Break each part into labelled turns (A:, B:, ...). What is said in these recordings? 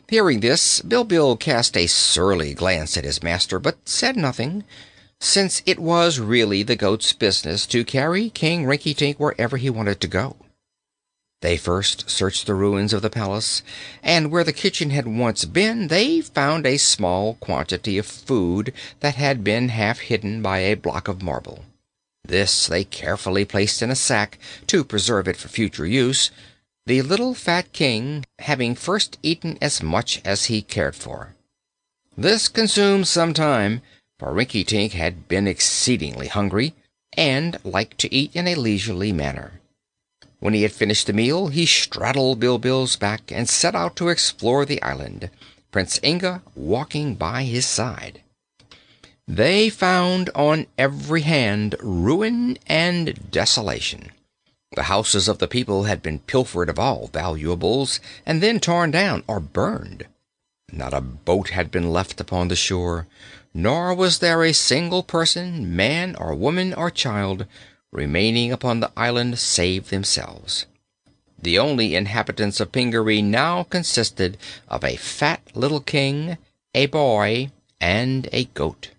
A: Hearing this, Bilbil cast a surly glance at his master, but said nothing, since it was really the goat's business to carry King Rinkitink wherever he wanted to go. They first searched the ruins of the palace, and where the kitchen had once been, they found a small quantity of food that had been half hidden by a block of marble. This they carefully placed in a sack to preserve it for future use, the little fat King having first eaten as much as he cared for. This consumed some time, for Rinkitink had been exceedingly hungry and liked to eat in a leisurely manner. When he had finished the meal, he straddled Bilbil's back and set out to explore the island, Prince Inga walking by his side. They found on every hand ruin and desolation. The houses of the people had been pilfered of all valuables and then torn down or burned. Not a boat had been left upon the shore, nor was there a single person, man or woman or child, remaining upon the island save themselves. The only inhabitants of Pingaree now consisted of a fat little King, a boy, and a goat.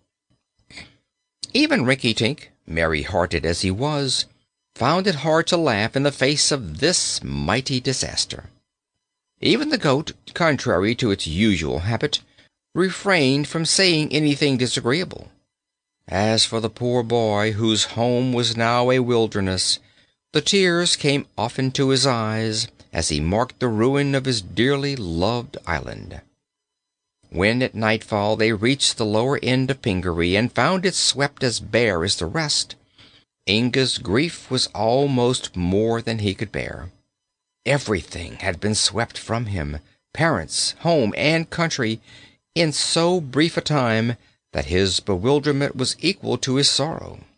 A: Even Rinkitink, merry-hearted as he was, found it hard to laugh in the face of this mighty disaster. Even the goat, contrary to its usual habit, refrained from saying anything disagreeable. As for the poor boy, whose home was now a wilderness, the tears came often to his eyes as he marked the ruin of his dearly loved island. When at nightfall they reached the lower end of Pingaree and found it swept as bare as the rest, Inga's grief was almost more than he could bear. Everything had been swept from him, parents, home, and country, in so brief a time that his bewilderment was equal to his sorrow.